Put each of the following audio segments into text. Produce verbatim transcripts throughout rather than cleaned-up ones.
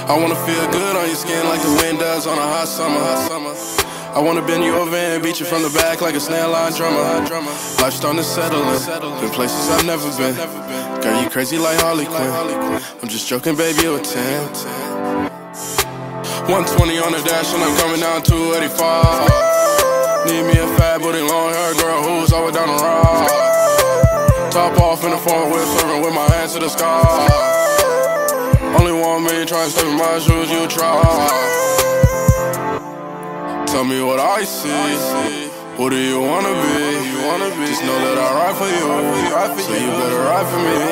I wanna feel good on your skin like the wind does on a hot summer. I wanna bend you over and beat you from the back like a snare line drummer. Life's starting to settle in, been places I've never been. Girl, you crazy like Harley Quinn. I'm just joking, baby, you're a ten. one twenty on the dash and I'm coming down two eighty-five. Need me a fat booty, long hair girl who's always down the ride. Top off in the four wheel, serving with my hands to the sky. Only one million trying to step in my shoes, you try. Tell me what I see. Who do you wanna be? You wanna be? Just know that I ride for you. So you better ride for me.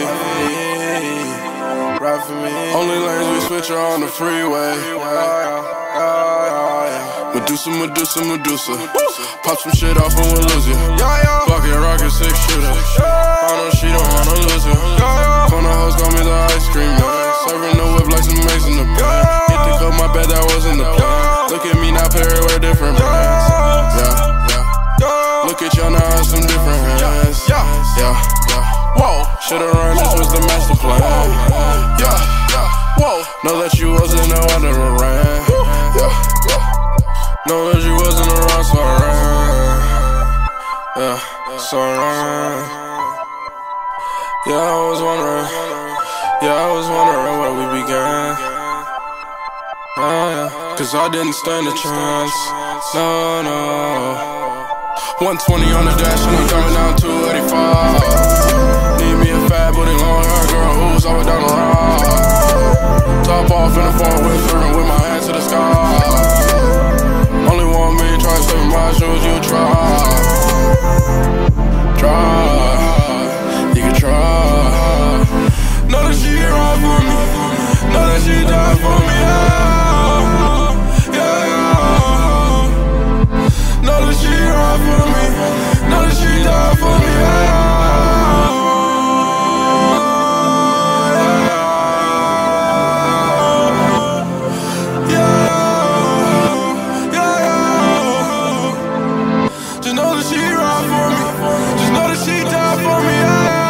Ride for me. Only lanes we switch are on the freeway. Medusa, Medusa, Medusa. Pop some shit off and we'll lose you. Bucket, rocket, six shooter. I know she don't wanna lose you. Corner hoes got me the ice cream man. Serving the whip like some Mason the pan. Hit the cup, my bad, that wasn't the plan. Look at me now, Perry, we're different brands. Yeah, yeah. Look at y'all now, it's some different hands. Yeah, yeah. Whoa, should've run, this was the master plan. Yeah, yeah. Whoa, know that you wasn't no I never ran. Yeah, know that you wasn't around, so I ran. Yeah, so I ran. Yeah, I was wondering. Yeah, I was wondering where we began. Oh, yeah. Cause I didn't stand a chance. No, no. one twenty on the dash and I'm coming down two eighty-five. Need me a fat booty, long hair girl who's always down the ride. Top off in the four wheel, serving with my hands to the sky. Only one million trying to step in my shoes, you try. Try, you can try. Know that she ride for me, know that she die for me, yeah, yeah, yeah. Know that she ride for me, know that she die for me, yeah. Just know that she ride for me. Just know that she die for me. Yeah.